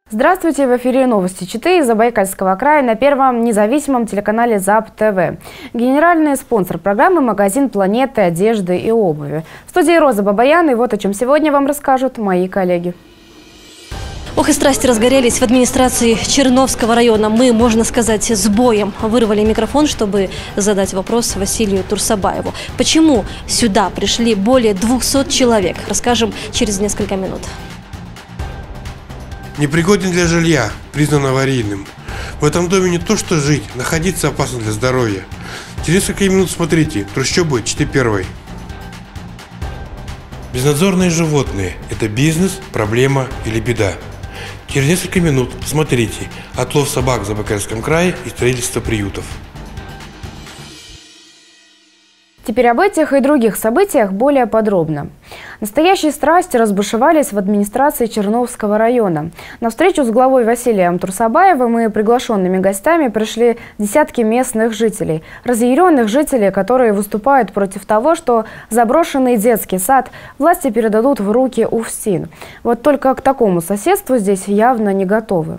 Здравствуйте, в эфире новости Читы из Забайкальского края на первом независимом телеканале ЗАП-ТВ. Генеральный спонсор программы – магазин «Планеты» одежды и обуви. В студии Роза Бабаян, и вот о чем сегодня вам расскажут мои коллеги. Ох, и страсти разгорелись в администрации Черновского района. Мы, можно сказать, с боем вырвали микрофон, чтобы задать вопрос Василию Турсабаеву. Почему сюда пришли более 200 человек? Расскажем через несколько минут. Непригоден для жилья, признан аварийным. В этом доме не то что жить, находиться опасно для здоровья. Через несколько минут смотрите, трущобы Читы-1. Безнадзорные животные – это бизнес, проблема или беда. Через несколько минут смотрите отлов собак в Забайкальском крае и строительство приютов. Теперь об этих и других событиях более подробно. Настоящие страсти разбушевались в администрации Черновского района. На встречу с главой Василием Турсабаевым и приглашенными гостями пришли десятки местных жителей. Разъяренных жителей, которые выступают против того, что заброшенный детский сад власти передадут в руки УФСИН. Вот только к такому соседству здесь явно не готовы.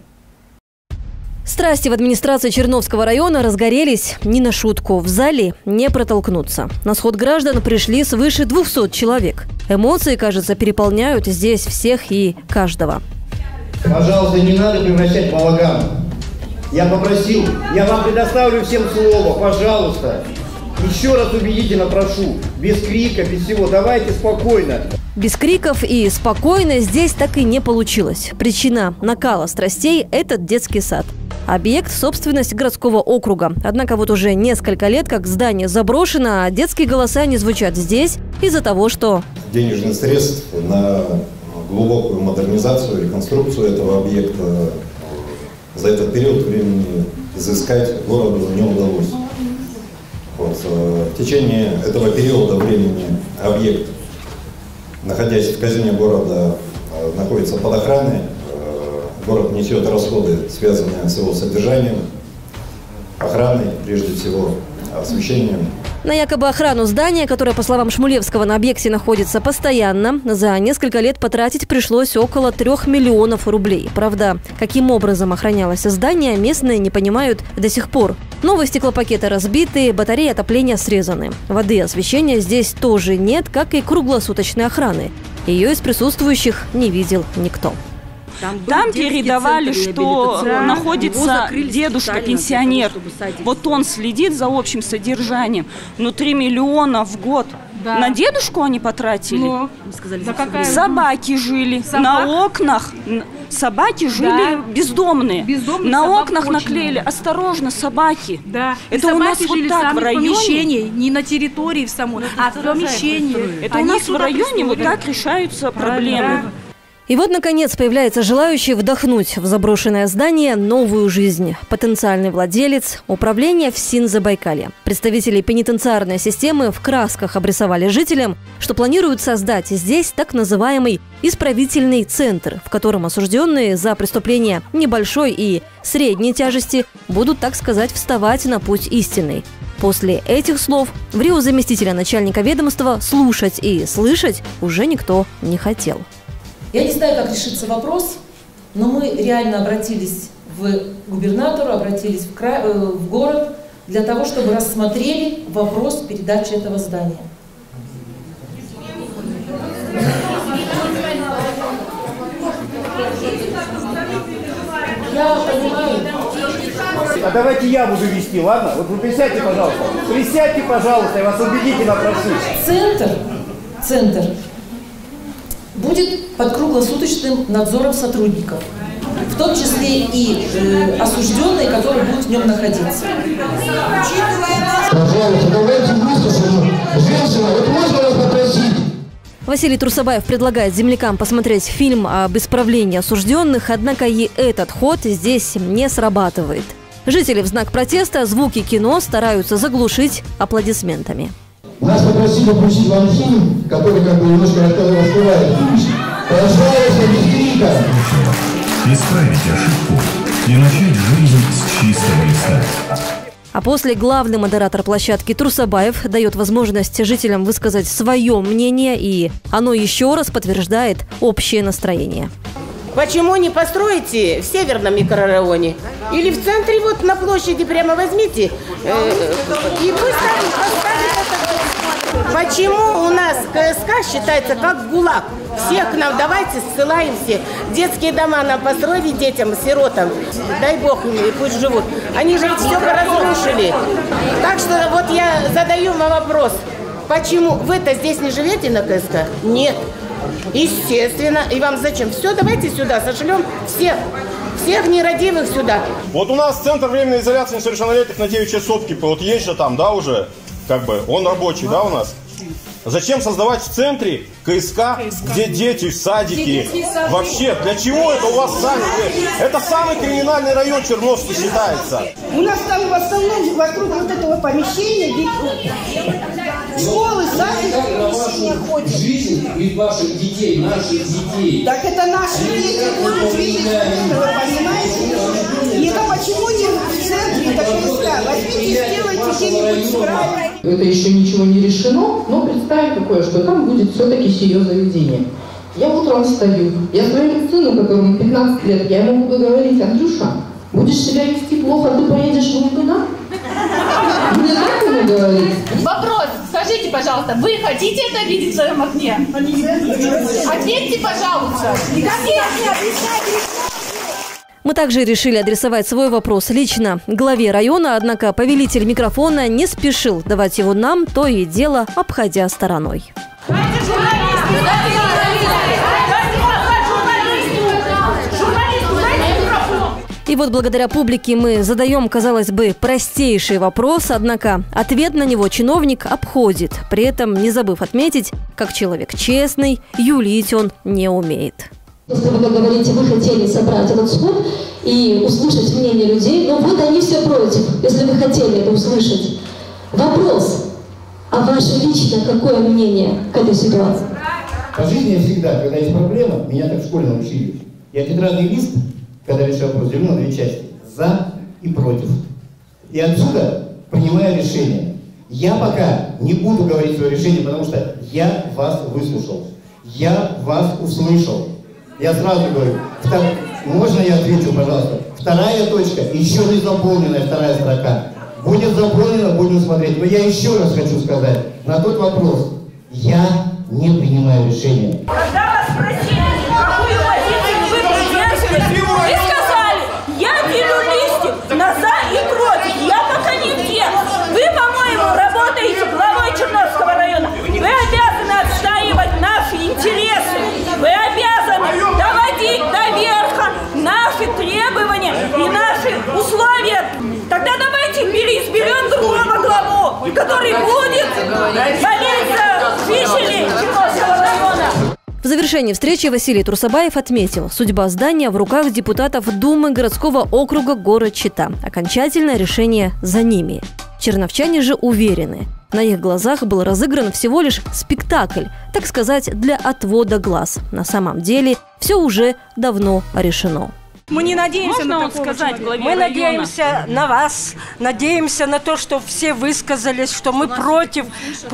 Страсти в администрации Черновского района разгорелись не на шутку. В зале не протолкнуться. На сход граждан пришли свыше 200 человек. Эмоции, кажется, переполняют здесь всех и каждого. Пожалуйста, не надо превращать в балаган. Я попросил, я вам предоставлю всем слово, пожалуйста. Еще раз убедительно прошу, без крика, без всего, давайте спокойно. Без криков и спокойно здесь так и не получилось. Причина накала страстей – этот детский сад. Объект – собственность городского округа. Однако вот уже несколько лет, как здание заброшено, а детские голоса не звучат здесь из-за того, что… Денежных средств на глубокую модернизацию, реконструкцию этого объекта за этот период времени изыскать городу не удалось. Вот. В течение этого периода времени объект, находясь в казине города, находится под охраной. Город несет расходы, связанные с его содержанием, охраной, прежде всего, освещением. На якобы охрану здания, которое, по словам Шмулевского, на объекте находится постоянно, за несколько лет потратить пришлось около 3 миллионов рублей. Правда, каким образом охранялось здание, местные не понимают до сих пор. Новые стеклопакеты разбиты, батареи отопления срезаны. Воды и освещения здесь тоже нет, как и круглосуточной охраны. Ее из присутствующих не видел никто. Там передавали, что находится дедушка-пенсионер. Вот он следит за общим содержанием. Но 3 миллиона в год. Да. На дедушку они потратили? Собаки жили на окнах. Собаки жили бездомные. На окнах наклеили: осторожно, собаки. Да. Это у нас вот так в районе. Не на территории в самой, а в помещении. Это у нас в районе вот так решаются проблемы. И вот, наконец, появляется желающий вдохнуть в заброшенное здание новую жизнь. Потенциальный владелец – управление ФСИН Забайкалья. Представители пенитенциарной системы в красках обрисовали жителям, что планируют создать здесь так называемый исправительный центр, в котором осужденные за преступления небольшой и средней тяжести будут, так сказать, вставать на путь истинный. После этих слов в рио заместителя начальника ведомства слушать и слышать уже никто не хотел. Я не знаю, как решится вопрос, но мы реально обратились к губернатору, обратились в город для того, чтобы рассмотрели вопрос передачи этого здания. Я понимаю. А давайте я буду вести, ладно? Вот вы присядьте, пожалуйста. Присядьте, пожалуйста, я вас убедительно прошу. Центр будет под круглосуточным надзором сотрудников, в том числе и осужденные, которые будут в нем находиться. Василий Турсабаев предлагает землякам посмотреть фильм об исправлении осужденных, однако и этот ход здесь не срабатывает. Жители в знак протеста звуки кино стараются заглушить аплодисментами. Нас попросили включить вам фильм, который как бы немножко раскрывает. Пожалуйста, без крика. Исправить ошибку и начать жизнь с чистого листа. А после главный модератор площадки Турсабаев дает возможность жителям высказать свое мнение, и оно еще раз подтверждает общее настроение. Почему не построите в северном микрорайоне? Или в центре, вот на площади прямо возьмите, и пусть там поставят это. Почему у нас КСК считается как ГУЛАГ? Всех к нам давайте ссылаем все. Детские дома нам построили детям, сиротам. Дай бог им, пусть живут. Они же все поразрушили. Так что вот я задаю вам вопрос. Почему вы-то здесь не живете на КСК? Нет. Естественно. И вам зачем? Все, давайте сюда сошлем всех нерадивых сюда. Вот у нас центр временной изоляции несовершеннолетних на 9 часов, вот есть же там, да, уже, как бы, он рабочий, да, у нас? Зачем создавать в центре КСК, где дети, садики? Вообще, для чего это у вас сами? Это самый криминальный район Черновский считается. У нас там в основном вокруг вот этого помещения школы, садики. Жизнь и ваших детей, наших детей. Так это наши дети будут видеть, вы понимаете? И это почему не в центре, это КСК? Возьмите и сделайте где-нибудь с края. Это еще ничего не решено, но представим такое, что там будет все-таки сие заведение. Я утром встаю, я своему сыну, которому 15 лет, я ему буду говорить: Андрюша, будешь себя вести плохо, ты поедешь в Лондон? Мне так ему говорить? Вопрос, скажите, пожалуйста, вы хотите это видеть в своем окне? Ответьте, пожалуйста. Мы также решили адресовать свой вопрос лично главе района, однако повелитель микрофона не спешил давать его нам, то и дело обходя стороной. И вот благодаря публике мы задаем, казалось бы, простейший вопрос, однако ответ на него чиновник обходит, при этом не забыв отметить, как человек честный, юлить он не умеет. Если вы, как говорите, вы хотели собрать этот сход и услышать мнение людей, но вот они все против, если вы хотели это услышать. Вопрос, а ваше личное какое мнение к этой ситуации? По жизни я всегда, когда есть проблема, меня так в школе научили. Я тетрадный лист, когда решаю вопрос, делю на две части. За и против. И отсюда принимаю решение. Я пока не буду говорить свое решение, потому что я вас выслушал. Я вас услышал. Я сразу говорю, можно я отвечу, пожалуйста? Вторая точка, еще не заполненная вторая строка. Будет заполнена, будем смотреть. Но я еще раз хочу сказать на тот вопрос. Я не принимаю решения. Когда вас спросили, какую позицию вы придерживаете, вы сказали, я делю листик на за и против. Я пока нигде. Вы, по-моему, работаете главой Черновского района. Вы обязаны отстаивать наши интересы. Вы обязаны доводить до верха наши требования и наши условия. Тогда давайте изберем другого главу, который будет болеть за жителей Черновского района. В завершении встречи Василий Турсабаев отметил, судьба здания в руках депутатов Думы городского округа город Чита. Окончательное решение за ними. Черновчане же уверены, на их глазах был разыгран всего лишь спектакль, так сказать, для отвода глаз. На самом деле все уже давно решено. Мы не надеемся на такого сказать, мы надеемся на вас, надеемся на то, что все высказались, что мы против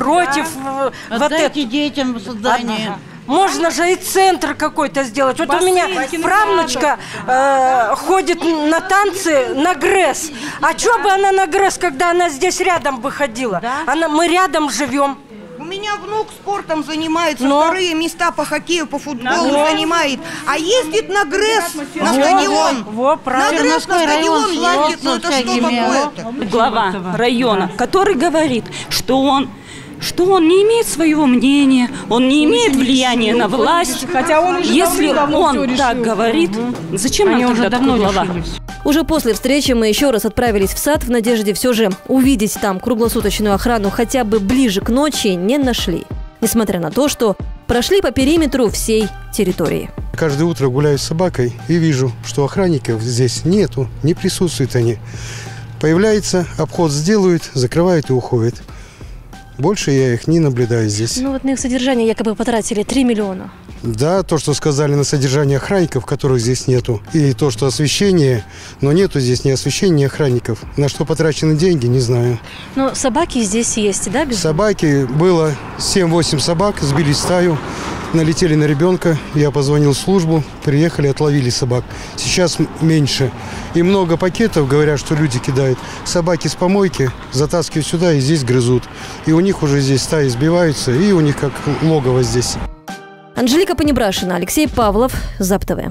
вот это. Детям создание. Можно же и центр какой-то сделать. Вот у меня правнучка ходит на танцы на ГРЭС. А что бы она на ГРЭС, когда она здесь рядом бы ходила? Да? Мы рядом живем. У меня внук спортом занимается, вторые места по хоккею, по футболу занимает. А ездит на ГРЭС, на стадион. На ГРЭС, на стадион ездит. Ну это что такое-то? Глава района, который говорит, что он не имеет своего мнения, он не имеет влияния на власть. Хотя он уже если он так говорит, зачем нам тогда такой глава? Уже после встречи мы еще раз отправились в сад в надежде все же увидеть там круглосуточную охрану хотя бы ближе к ночи не нашли. Несмотря на то, что прошли по периметру всей территории. Каждое утро гуляю с собакой и вижу, что охранников здесь нету, не присутствуют они. Появляется, обход сделают, закрывают и уходят. Больше я их не наблюдаю здесь. Ну вот на их содержание якобы потратили 3 миллиона. Да, то, что сказали на содержание охранников, которых здесь нету. И то, что освещение, но нету здесь ни освещения, ни охранников. На что потрачены деньги, не знаю. Но собаки здесь есть, да? Собаки, было 7-8 собак, сбили в стаю. налетели на ребенка, я позвонил в службу, приехали, отловили собак. Сейчас меньше. И много пакетов, говорят, что люди кидают. Собаки с помойки затаскивают сюда и здесь грызут. И у них уже здесь стаи сбиваются, и у них как логово здесь. Анжелика Понебрашина, Алексей Павлов, ЗАП-ТВ.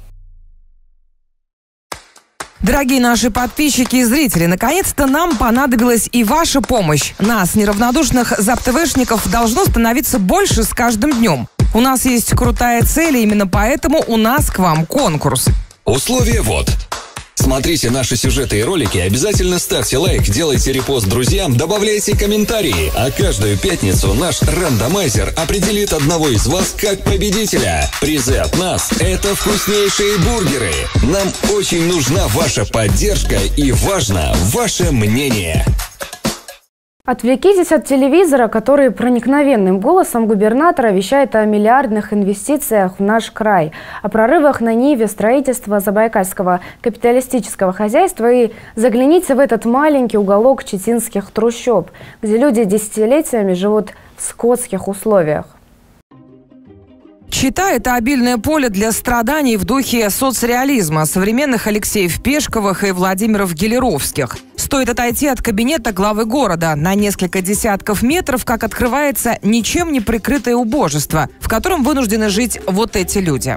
Дорогие наши подписчики и зрители, наконец-то нам понадобилась и ваша помощь. Нас, неравнодушных ЗАП-ТВшников, должно становиться больше с каждым днем. У нас есть крутая цель, и именно поэтому у нас к вам конкурс. Условия вот. Смотрите наши сюжеты и ролики, обязательно ставьте лайк, делайте репост друзьям, добавляйте комментарии. А каждую пятницу наш рандомайзер определит одного из вас как победителя. Призы от нас – это вкуснейшие бургеры. Нам очень нужна ваша поддержка и важно ваше мнение. Отвлекитесь от телевизора, который проникновенным голосом губернатора вещает о миллиардных инвестициях в наш край, о прорывах на ниве строительства забайкальского капиталистического хозяйства и загляните в этот маленький уголок читинских трущоб, где люди десятилетиями живут в скотских условиях. Чита – это обильное поле для страданий в духе соцреализма современных Алексеев Пешковых и Владимиров Гелеровских. Стоит отойти от кабинета главы города на несколько десятков метров, как открывается ничем не прикрытое убожество, в котором вынуждены жить вот эти люди.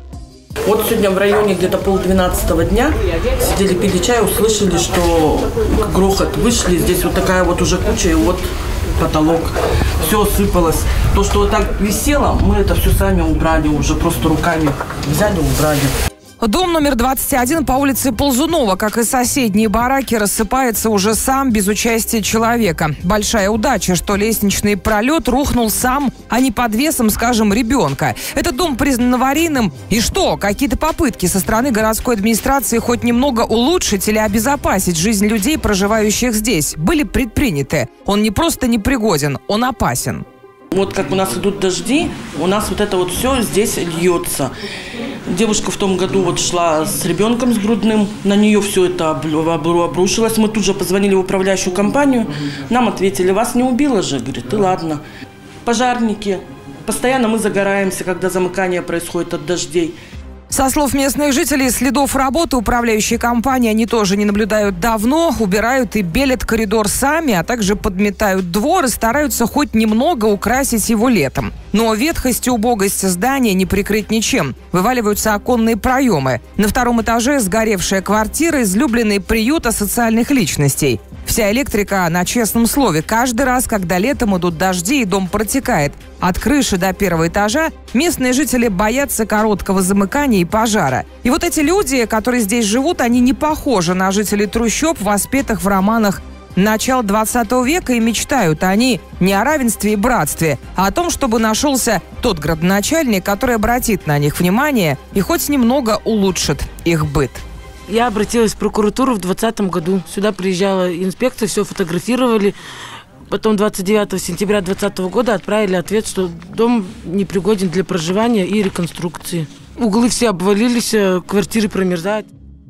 Вот сегодня в районе где-то 11:30 дня сидели, пили чай, услышали, что грохот, вышли, здесь вот такая вот уже куча, и вот потолок, все осыпалось. То, что вот так висело, мы это все сами убрали, уже просто руками взяли, убрали. Дом номер 21 по улице Ползунова, как и соседние бараки, рассыпается уже сам, без участия человека. Большая удача, что лестничный пролет рухнул сам, а не под весом, скажем, ребенка. Этот дом признан аварийным. И что, какие-то попытки со стороны городской администрации хоть немного улучшить или обезопасить жизнь людей, проживающих здесь, были предприняты. Он не просто непригоден, он опасен. Вот как у нас идут дожди, у нас вот это вот все здесь льется. Девушка в том году вот шла с ребенком с грудным, на нее все это обрушилось. Мы тут же позвонили в управляющую компанию, нам ответили: вас не убило же? Говорит, и ладно. Пожарники, постоянно мы загораемся, когда замыкание происходит от дождей. Со слов местных жителей, следов работы управляющей компании они тоже не наблюдают давно. Убирают и белят коридор сами, а также подметают двор и стараются хоть немного украсить его летом. Но ветхость и убогость здания не прикрыть ничем. Вываливаются оконные проемы. На втором этаже сгоревшая квартира, излюбленный приют асоциальных личностей. Вся электрика на честном слове. Каждый раз, когда летом идут дожди и дом протекает. От крыши до первого этажа местные жители боятся короткого замыкания и пожара. И вот эти люди, которые здесь живут, они не похожи на жителей трущоб, воспетых в романах начала 20 века, и мечтают они не о равенстве и братстве, а о том, чтобы нашелся тот градоначальник, который обратит на них внимание и хоть немного улучшит их быт. Я обратилась в прокуратуру в 2020 году. Сюда приезжала инспекция, все фотографировали. Потом 29 сентября 2020 года отправили ответ, что дом непригоден для проживания и реконструкции. Углы все обвалились, квартиры промерзают.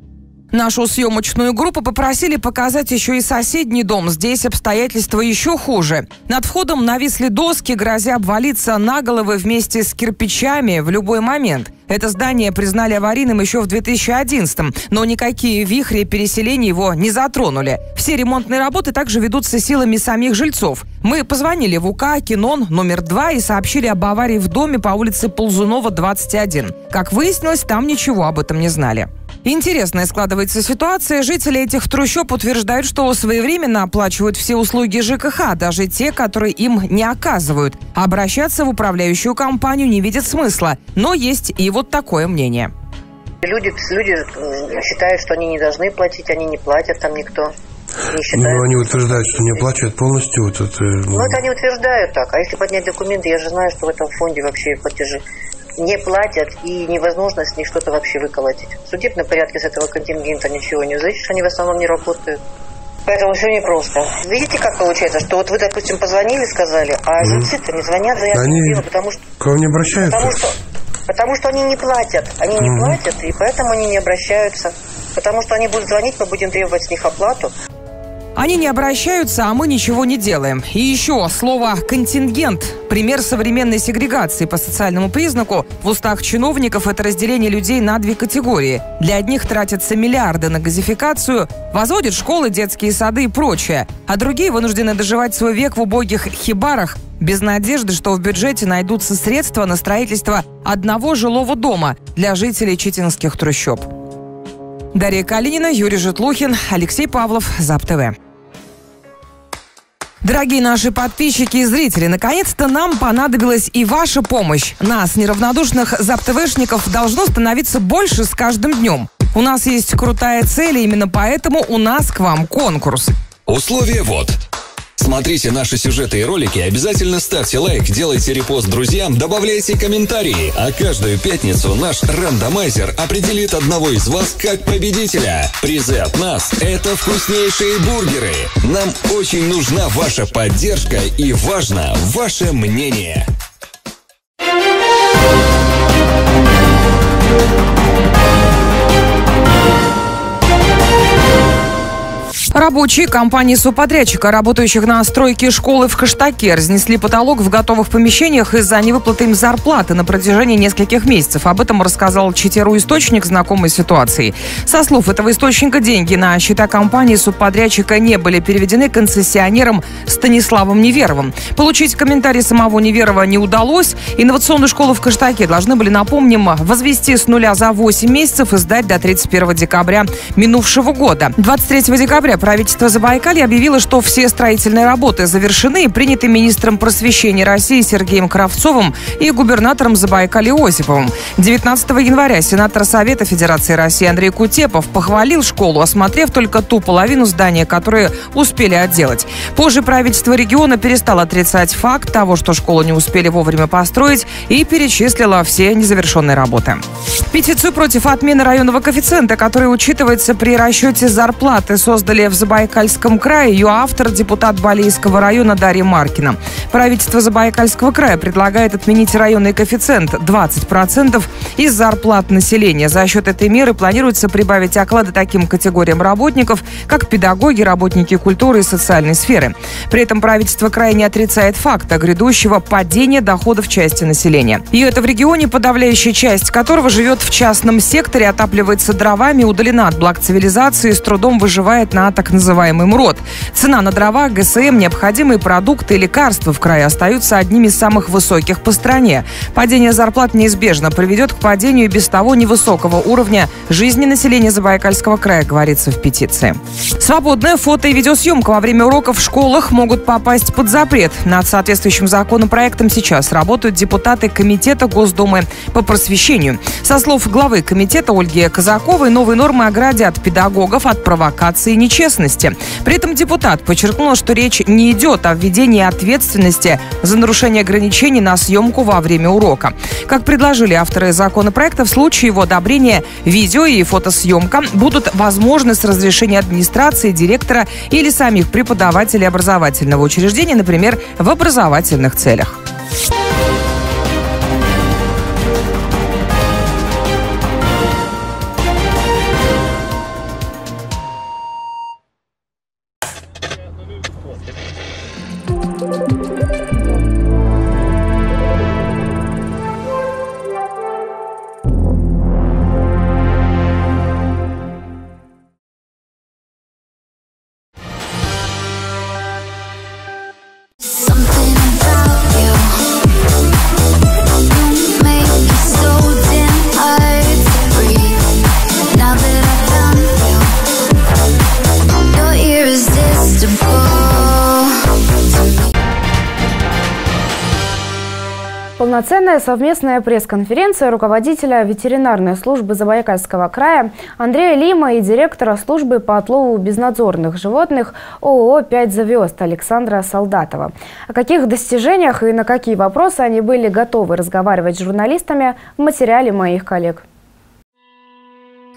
Нашу съемочную группу попросили показать еще и соседний дом. Здесь обстоятельства еще хуже. Над входом нависли доски, грозя обвалиться на головы вместе с кирпичами в любой момент. Это здание признали аварийным еще в 2011-м, но никакие вихри переселения его не затронули. Все ремонтные работы также ведутся силами самих жильцов. Мы позвонили в УК «Кинон» номер 2 и сообщили об аварии в доме по улице Ползунова, 21. Как выяснилось, там ничего об этом не знали. Интересная складывается ситуация. Жители этих трущоб утверждают, что своевременно оплачивают все услуги ЖКХ, даже те, которые им не оказывают. Обращаться в управляющую компанию не видят смысла. Но есть и вот такое мнение. Люди считают, что они не должны платить, они не платят, там никто не считает. Но они утверждают, что не оплачивают полностью. Вот это... Ну, это они утверждают так. А если поднять документы, я же знаю, что в этом фонде вообще платежи не платят, и невозможно с них что-то вообще выколотить. В судебном порядке с этого контингента ничего не взять, они в основном не работают. Поэтому все непросто. Видите, как получается, что вот вы, допустим, позвонили, сказали, а жильцы-то не звонят, заявку, потому что... К вам не обращаются? Потому что они не платят. Они не платят, и поэтому они не обращаются. Потому что они будут звонить, мы будем требовать с них оплату. Они не обращаются, а мы ничего не делаем. И еще слово «контингент». Пример современной сегрегации по социальному признаку. В устах чиновников это разделение людей на две категории. Для одних тратятся миллиарды на газификацию, возводят школы, детские сады и прочее. А другие вынуждены доживать свой век в убогих хибарах, без надежды, что в бюджете найдутся средства на строительство одного жилого дома для жителей читинских трущоб. Дарья Калинина, Юрий Житлухин, Алексей Павлов, ЗАП-ТВ. Дорогие наши подписчики и зрители, наконец-то нам понадобилась и ваша помощь. Нас, неравнодушных ЗАП-ТВшников, должно становиться больше с каждым днем. У нас есть крутая цель, и именно поэтому у нас к вам конкурс. Условия вот. Смотрите наши сюжеты и ролики, обязательно ставьте лайк, делайте репост друзьям, добавляйте комментарии. А каждую пятницу наш рандомайзер определит одного из вас как победителя. Призы от нас – это вкуснейшие бургеры. Нам очень нужна ваша поддержка и важно ваше мнение. Рабочие компании субподрядчика, работающих на стройке школы в Кыштаке, разнесли потолок в готовых помещениях из-за невыплаты им зарплаты на протяжении нескольких месяцев. Об этом рассказал Читеру источник, знакомый с ситуацией. Со слов этого источника, деньги на счета компании субподрядчика не были переведены концессионером Станиславом Неверовым. Получить комментарий самого Неверова не удалось. Инновационную школу в Кыштаке должны были, напомним, возвести с нуля за 8 месяцев и сдать до 31 декабря минувшего года. 23 декабря правительство Забайкалья объявило, что все строительные работы завершены и приняты министром просвещения России Сергеем Кравцовым и губернатором Забайкалья Осиповым. 19 января сенатор Совета Федерации России Андрей Кутепов похвалил школу, осмотрев только ту половину здания, которую успели отделать. Позже правительство региона перестало отрицать факт того, что школу не успели вовремя построить, и перечислило все незавершенные работы. Петицию против отмены районного коэффициента, который учитывается при расчете зарплаты, создали в Забайкальском крае. Ее автор – депутат Балейского района Дарья Маркина. Правительство Забайкальского края предлагает отменить районный коэффициент 20% из зарплат населения. За счет этой меры планируется прибавить оклады таким категориям работников, как педагоги, работники культуры и социальной сферы. При этом правительство края не отрицает факта грядущего падения доходов части населения. И это в регионе, подавляющая часть которого живет в частном секторе, отапливается дровами, удалена от благ цивилизации и с трудом выживает на так называемый МРОД. Цена на дрова, ГСМ, необходимые продукты и лекарства в крае остаются одними из самых высоких по стране. Падение зарплат неизбежно приведет к падению и без того невысокого уровня жизни населения Забайкальского края, говорится в петиции. Свободная фото- и видеосъемка во время уроков в школах могут попасть под запрет. Над соответствующим законопроектом сейчас работают депутаты Комитета Госдумы по просвещению. Со слов главы комитета Ольги Казаковой, новые нормы оградят педагогов от провокации и нечестности. При этом депутат подчеркнула, что речь не идет о введении ответственности за нарушение ограничений на съемку во время урока. Как предложили авторы законопроекта, в случае его одобрения видео и фотосъемка будут возможны с разрешения администрации, директора или самих преподавателей образовательного учреждения, например, в образовательных целях. Полноценная совместная пресс-конференция руководителя ветеринарной службы Забайкальского края Андрея Лима и директора службы по отлову безнадзорных животных ООО «5 звезд» Александра Солдатова. О каких достижениях и на какие вопросы они были готовы разговаривать с журналистами в материале моих коллег.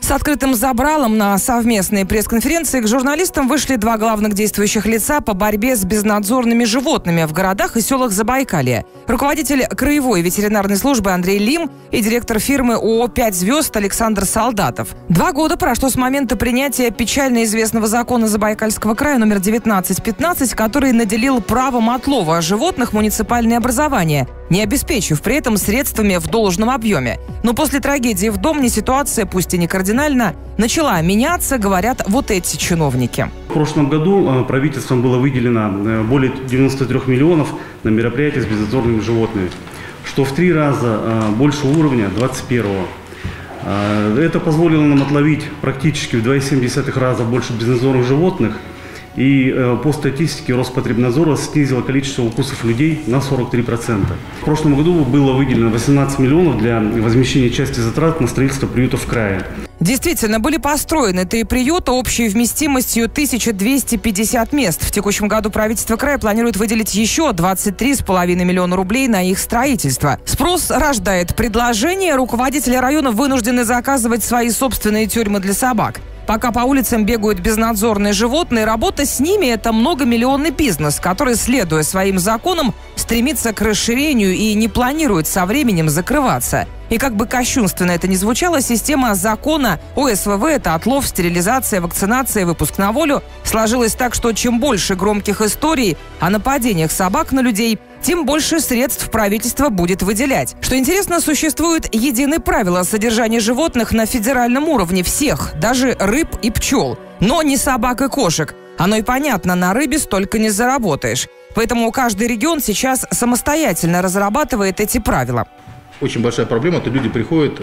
С открытым забралом на совместной пресс-конференции к журналистам вышли два главных действующих лица по борьбе с безнадзорными животными в городах и селах Забайкалья. Руководитель краевой ветеринарной службы Андрей Лим и директор фирмы ООО «5 звезд» Александр Солдатов. 2 года прошло с момента принятия печально известного закона Забайкальского края номер 1915, который наделил правом отлова животных муниципальные образования, не обеспечив при этом средствами в должном объеме. Но после трагедии в Домне ситуация, пусть и не кардинально, начала меняться, говорят вот эти чиновники. В прошлом году правительством было выделено более 93 миллионов на мероприятия с безнадзорными животными, что в 3 раза больше уровня 2021-го. Это позволило нам отловить практически в 2,7 раза больше безнадзорных животных. И по статистике Роспотребнадзора снизило количество укусов людей на 43%. В прошлом году было выделено 18 миллионов для возмещения части затрат на строительство приютов в крае. Действительно, были построены 3 приюта общей вместимостью 1250 мест. В текущем году правительство края планирует выделить еще 23,5 миллиона рублей на их строительство. Спрос рождает предложение. Руководители района вынуждены заказывать свои собственные тюрьмы для собак. Пока по улицам бегают безнадзорные животные, работа с ними – это многомиллионный бизнес, который, следуя своим законам, стремится к расширению и не планирует со временем закрываться. И как бы кощунственно это ни звучало, система закона ОСВВ – это отлов, стерилизация, вакцинация, выпуск на волю – сложилась так, что чем больше громких историй о нападениях собак на людей, тем больше средств правительство будет выделять. Что интересно, существует единое правило содержания животных на федеральном уровне всех, даже рыб и пчел. Но не собак и кошек. Оно и понятно, на рыбе столько не заработаешь. Поэтому каждый регион сейчас самостоятельно разрабатывает эти правила. Очень большая проблема, то люди приходят,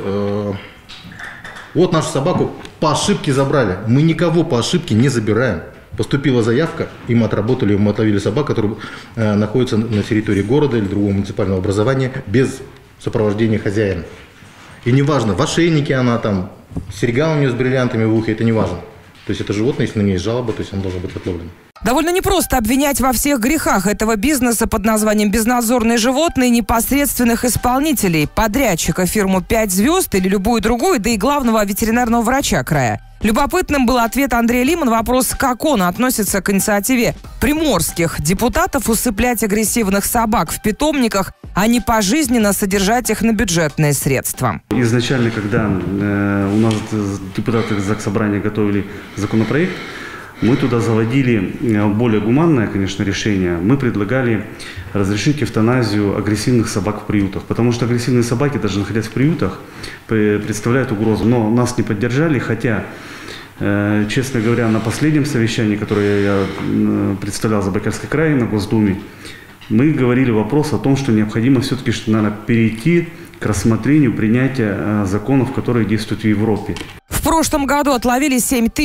вот нашу собаку по ошибке забрали. Мы никого по ошибке не забираем. Поступила заявка, и мы отработали, мы отловили собак, которые находятся на территории города или другого муниципального образования без сопровождения хозяина. И неважно, в ошейнике она там, серьга у нее с бриллиантами в ухе, это не важно. То есть это животное, если на нее есть жалоба, то есть оно должно быть отловлено. Довольно непросто обвинять во всех грехах этого бизнеса под названием «безнадзорные животные» непосредственных исполнителей, подрядчика фирму «5 звезд» или любую другую, да и главного ветеринарного врача края. Любопытным был ответ Андрея Лима на вопрос, как он относится к инициативе приморских депутатов усыплять агрессивных собак в питомниках, а не пожизненно содержать их на бюджетные средства. Изначально, когда у нас депутаты Заксобрания готовили законопроект, мы туда заводили более гуманное, конечно, решение. Мы предлагали разрешить эвтаназию агрессивных собак в приютах, потому что агрессивные собаки, даже находясь в приютах, представляют угрозу. Но нас не поддержали, хотя, честно говоря, на последнем совещании, которое я представлял Забайкальский край на Госдуме, мы говорили вопрос о том, что необходимо все-таки, наверное, перейти к рассмотрению принятия законов, которые действуют в Европе. В прошлом году отловили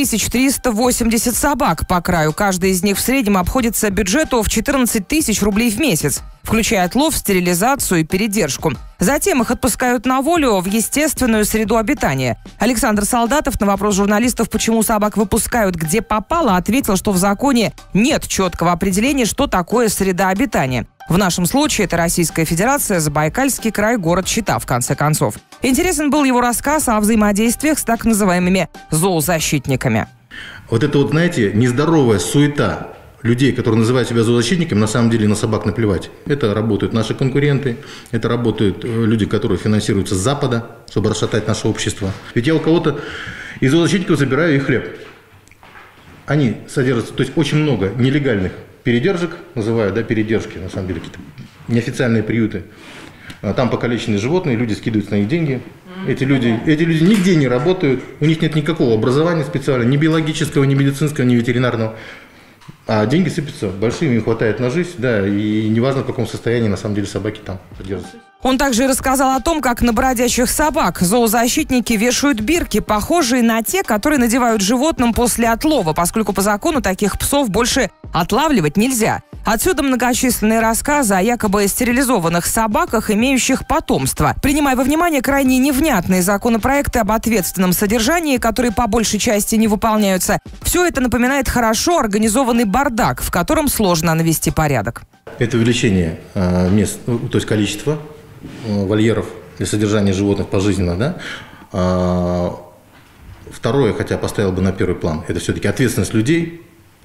7380 собак по краю. Каждый из них в среднем обходится бюджету в 14 тысяч рублей в месяц, включая отлов, стерилизацию и передержку. Затем их отпускают на волю в естественную среду обитания. Александр Солдатов на вопрос журналистов, почему собак выпускают где попало, ответил, что в законе нет четкого определения, что такое среда обитания. В нашем случае это Российская Федерация, Забайкальский край, город Чита, в конце концов. Интересен был его рассказ о взаимодействиях с так называемыми зоозащитниками. Вот это вот, знаете, нездоровая суета людей, которые называют себя зоозащитниками, на самом деле на собак наплевать. Это работают наши конкуренты, это работают люди, которые финансируются с Запада, чтобы расшатать наше общество. Ведь я у кого-то из зоозащитников забираю их хлеб. Они содержатся, то есть очень много нелегальных передержек, называют, да, передержки, на самом деле, какие-то неофициальные приюты. Там покалеченные животные, люди скидываются на них деньги. Эти люди нигде не работают, у них нет никакого образования специального, ни биологического, ни медицинского, ни ветеринарного. А деньги сыпятся большие, им хватает на жизнь, да, и неважно, в каком состоянии на самом деле собаки там содержатся. Он также рассказал о том, как на бродячих собак зоозащитники вешают бирки, похожие на те, которые надевают животным после отлова, поскольку по закону таких псов больше отлавливать нельзя. Отсюда многочисленные рассказы о якобы стерилизованных собаках, имеющих потомство. Принимая во внимание крайне невнятные законопроекты об ответственном содержании, которые по большей части не выполняются, все это напоминает хорошо организованный бардак, в котором сложно навести порядок. Это увеличение мест, то есть количество вольеров для содержания животных пожизненно, да, Второе, хотя поставил бы на первый план, это все-таки ответственность людей,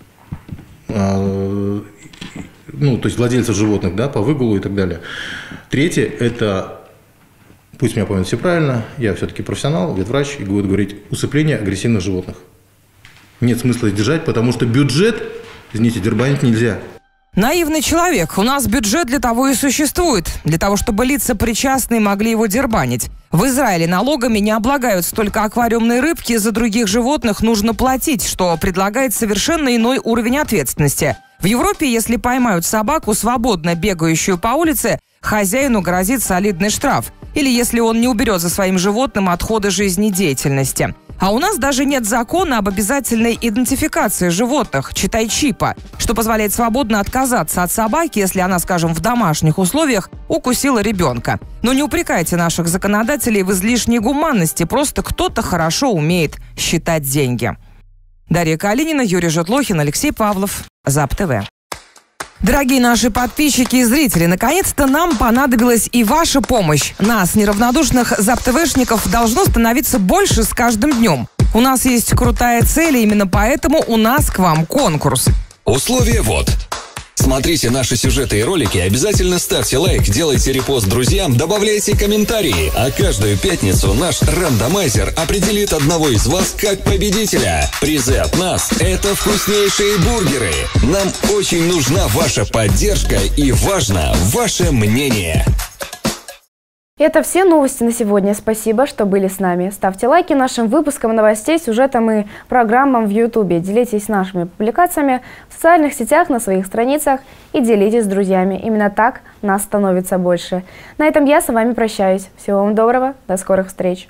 то есть владельцев животных, да, по выгулу и так далее. Третье, это, пусть меня поймут все правильно, я все-таки профессионал, ветврач, и буду говорить, усыпление агрессивных животных. Нет смысла их держать, потому что бюджет, извините, дербанить нельзя. Наивный человек. У нас бюджет для того и существует. Для того, чтобы лица причастные могли его дербанить. В Израиле налогами не облагаются только аквариумные рыбки, за других животных нужно платить, что предлагает совершенно иной уровень ответственности. В Европе, если поймают собаку, свободно бегающую по улице, хозяину грозит солидный штраф. Или если он не уберет за своим животным отходы жизнедеятельности. А у нас даже нет закона об обязательной идентификации животных, читай чипа, что позволяет свободно отказаться от собаки, если она, скажем, в домашних условиях укусила ребенка. Но не упрекайте наших законодателей в излишней гуманности, просто кто-то хорошо умеет считать деньги. Дарья Калинина, Юрий Житлохин, Алексей Павлов, ЗАП-ТВ. Дорогие наши подписчики и зрители, наконец-то нам понадобилась и ваша помощь. Нас, неравнодушных ЗАП-ТВшников, должно становиться больше с каждым днем. У нас есть крутая цель, и именно поэтому у нас к вам конкурс. Условия вот. Смотрите наши сюжеты и ролики, обязательно ставьте лайк, делайте репост друзьям, добавляйте комментарии. А каждую пятницу наш рандомайзер определит одного из вас как победителя. Призы от нас – это вкуснейшие бургеры. Нам очень нужна ваша поддержка и важно ваше мнение. Это все новости на сегодня. Спасибо, что были с нами. Ставьте лайки нашим выпускам новостей, сюжетам и программам в Ютубе. Делитесь нашими публикациями в социальных сетях, на своих страницах и делитесь с друзьями. Именно так нас становится больше. На этом я с вами прощаюсь. Всего вам доброго. До скорых встреч.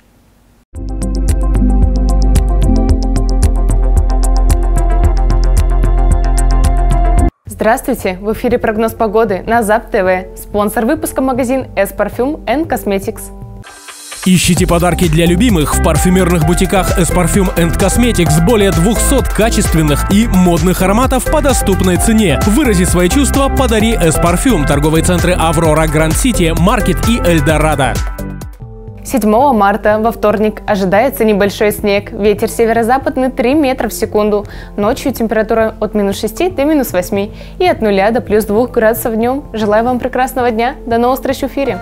Здравствуйте! В эфире прогноз погоды на ЗАП-ТВ. Спонсор выпуска магазин S-Parfum & Cosmetics. Ищите подарки для любимых в парфюмерных бутиках S-Parfum & Cosmetics. Более 200 качественных и модных ароматов по доступной цене. Вырази свои чувства, подари S-Parfum. Торговые центры Аврора, Гранд Сити, Маркет и Эльдорадо. 7 марта, во вторник, ожидается небольшой снег. Ветер северо-западный 3 метра в секунду. Ночью температура от -6 до -8 и от 0 до +2 градусов днем. Желаю вам прекрасного дня. До новых встреч в эфире.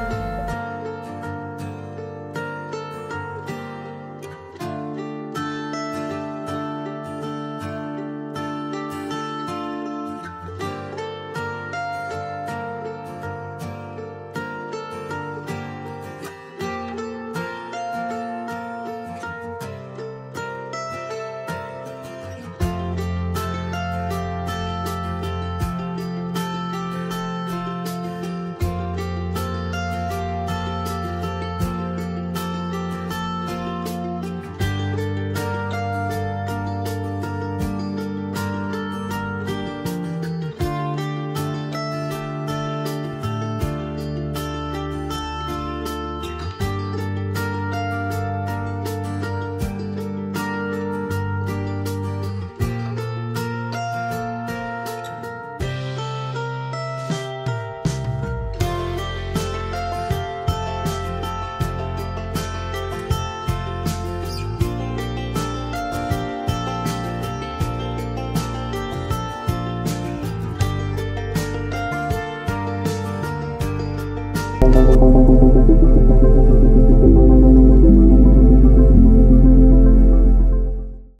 Thank you.